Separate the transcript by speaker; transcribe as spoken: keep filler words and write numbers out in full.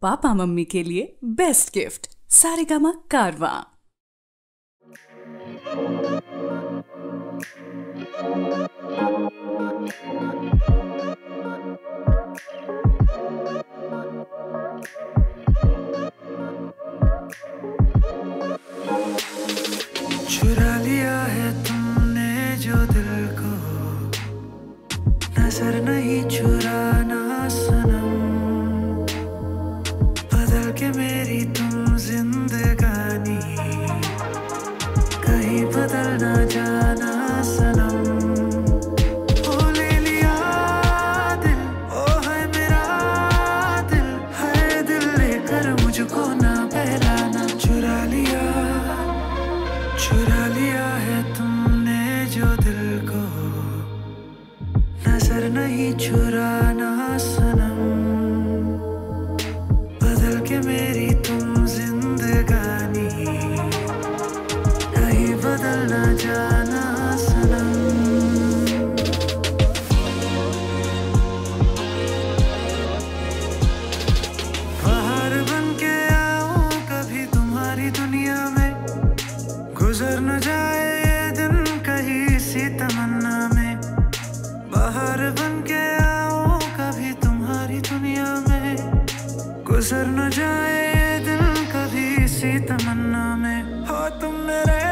Speaker 1: Papa mummy के लिए best gift Saregama कारवां।
Speaker 2: चुरा लिया है तुमने जो दिल को, नजर नहीं चुराना सनम। बदल के मेरी तुम जिंदगानी, कहीं बदल ना जाना सनम। ओ ले लिया दिल, ओ है मेरा दिल, है दिल लेकर मुझको ना बहलाना। चुरा लिया चुरा लिया है तुमने जो दिल को, नजर नहीं चुराना सनम। बदल के मेरी तुम जिंदगानी, कहीं बदल ना जाना सनम। बाहर बन के आऊं कभी तुम्हारी दुनिया में, गुजर न जाए ये दिन कहीं सी तमन्ना में। बाहर बन के आओ कभी तुम्हारी दुनिया में, गुजर न जाए ये दिन कभी सी तमन्ना में। हो तुम मेरे